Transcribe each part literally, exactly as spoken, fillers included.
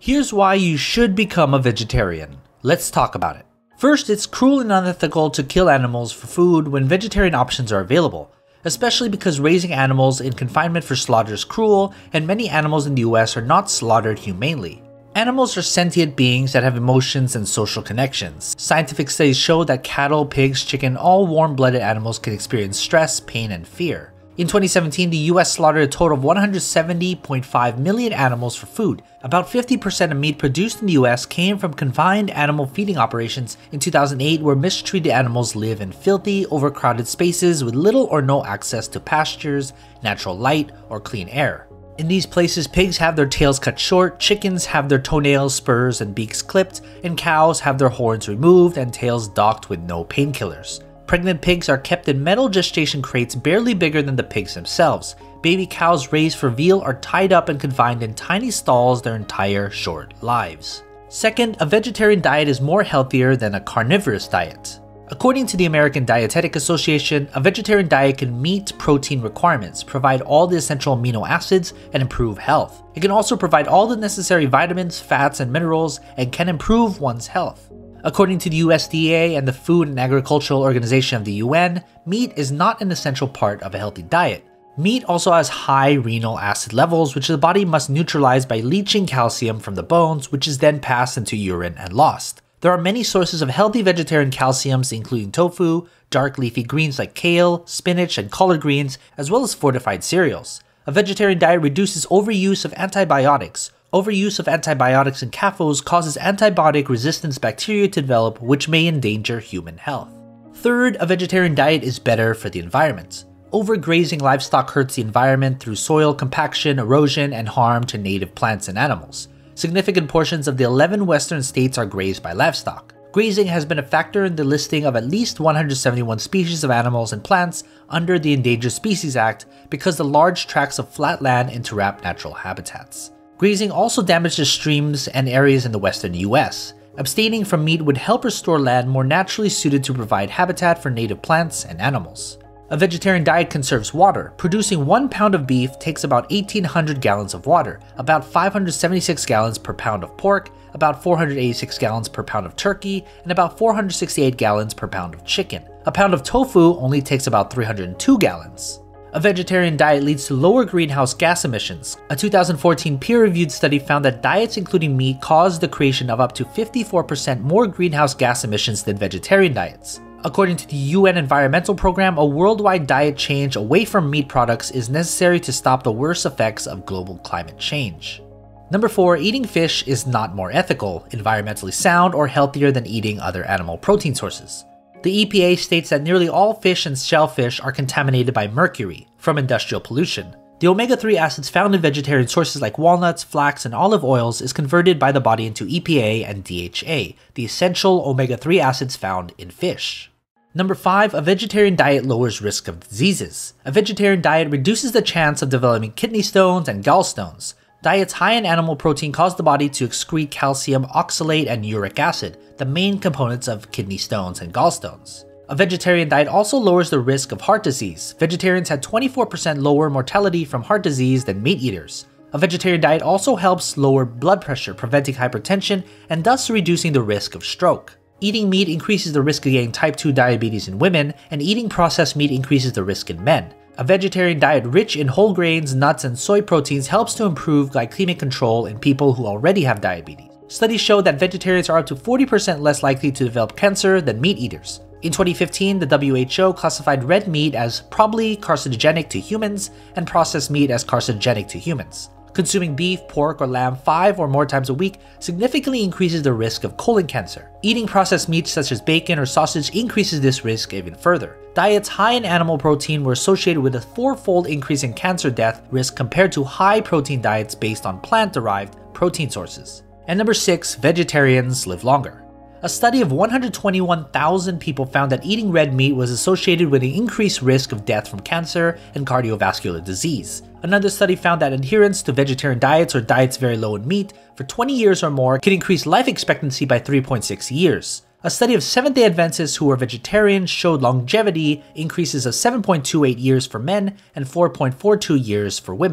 Here's why you should become a vegetarian. Let's talk about it. First, it's cruel and unethical to kill animals for food when vegetarian options are available, especially because raising animals in confinement for slaughter is cruel, and many animals in the U S are not slaughtered humanely. Animals are sentient beings that have emotions and social connections. Scientific studies show that cattle, pigs, chicken, all warm-blooded animals can experience stress, pain, and fear. In twenty seventeen, the U S slaughtered a total of one hundred seventy point five million animals for food. About fifty percent of meat produced in the U S came from confined animal feeding operations in two thousand eight, where mistreated animals live in filthy, overcrowded spaces with little or no access to pastures, natural light, or clean air. In these places, pigs have their tails cut short, chickens have their toenails, spurs, and beaks clipped, and cows have their horns removed and tails docked with no painkillers. Pregnant pigs are kept in metal gestation crates barely bigger than the pigs themselves. Baby cows raised for veal are tied up and confined in tiny stalls their entire short lives. Second, a vegetarian diet is more healthier than a carnivorous diet. According to the American Dietetic Association, a vegetarian diet can meet protein requirements, provide all the essential amino acids, and improve health. It can also provide all the necessary vitamins, fats, and minerals, and can improve one's health. According to the U S D A and the Food and Agricultural Organization of the U N, meat is not an essential part of a healthy diet. Meat also has high renal acid levels, which the body must neutralize by leaching calcium from the bones, which is then passed into urine and lost. There are many sources of healthy vegetarian calciums, including tofu, dark leafy greens like kale, spinach, and collard greens, as well as fortified cereals. A vegetarian diet reduces overuse of antibiotics. Overuse of antibiotics in C A F Os causes antibiotic resistance bacteria to develop, which may endanger human health. Third, a vegetarian diet is better for the environment. Overgrazing livestock hurts the environment through soil compaction, erosion, and harm to native plants and animals. Significant portions of the eleven western states are grazed by livestock. Grazing has been a factor in the listing of at least one hundred seventy-one species of animals and plants under the Endangered Species Act because the large tracts of flat land interrupt natural habitats. Grazing also damages streams and areas in the western U S. Abstaining from meat would help restore land more naturally suited to provide habitat for native plants and animals. A vegetarian diet conserves water. Producing one pound of beef takes about eighteen hundred gallons of water, about five hundred seventy-six gallons per pound of pork, about four hundred eighty-six gallons per pound of turkey, and about four hundred sixty-eight gallons per pound of chicken. A pound of tofu only takes about three hundred two gallons. A vegetarian diet leads to lower greenhouse gas emissions. A two thousand fourteen peer-reviewed study found that diets including meat caused the creation of up to fifty-four percent more greenhouse gas emissions than vegetarian diets. According to the U N Environmental Program, a worldwide diet change away from meat products is necessary to stop the worst effects of global climate change. Number four, eating fish is not more ethical, environmentally sound, or healthier than eating other animal protein sources. The E P A states that nearly all fish and shellfish are contaminated by mercury from industrial pollution. The omega three acids found in vegetarian sources like walnuts, flax, and olive oils is converted by the body into E P A and D H A, the essential omega three acids found in fish. Number five, a vegetarian diet lowers risk of diseases. A vegetarian diet reduces the chance of developing kidney stones and gallstones. Diets high in animal protein cause the body to excrete calcium oxalate and uric acid, the main components of kidney stones and gallstones. A vegetarian diet also lowers the risk of heart disease. Vegetarians had twenty-four percent lower mortality from heart disease than meat eaters. A vegetarian diet also helps lower blood pressure, preventing hypertension and thus reducing the risk of stroke. Eating meat increases the risk of getting type two diabetes in women, and eating processed meat increases the risk in men. A vegetarian diet rich in whole grains, nuts, and soy proteins helps to improve glycemic control in people who already have diabetes. Studies show that vegetarians are up to forty percent less likely to develop cancer than meat eaters. In twenty fifteen, the W H O classified red meat as probably carcinogenic to humans and processed meat as carcinogenic to humans. Consuming beef, pork, or lamb five or more times a week significantly increases the risk of colon cancer. Eating processed meats such as bacon or sausage increases this risk even further. Diets high in animal protein were associated with a four-fold increase in cancer death risk compared to high-protein diets based on plant-derived protein sources. And number six, vegetarians live longer. A study of one hundred twenty-one thousand people found that eating red meat was associated with an increased risk of death from cancer and cardiovascular disease. Another study found that adherence to vegetarian diets or diets very low in meat for twenty years or more can increase life expectancy by three point six years. A study of Seventh-day Adventists who were vegetarians showed longevity increases of seven point two eight years for men and four point four two years for women.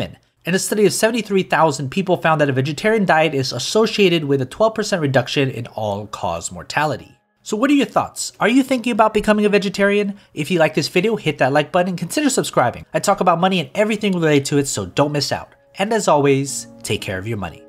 and a study of seventy-three thousand people found that a vegetarian diet is associated with a twelve percent reduction in all-cause mortality. So what are your thoughts? Are you thinking about becoming a vegetarian? If you like this video, hit that like button and consider subscribing. I talk about money and everything related to it, so don't miss out. And as always, take care of your money.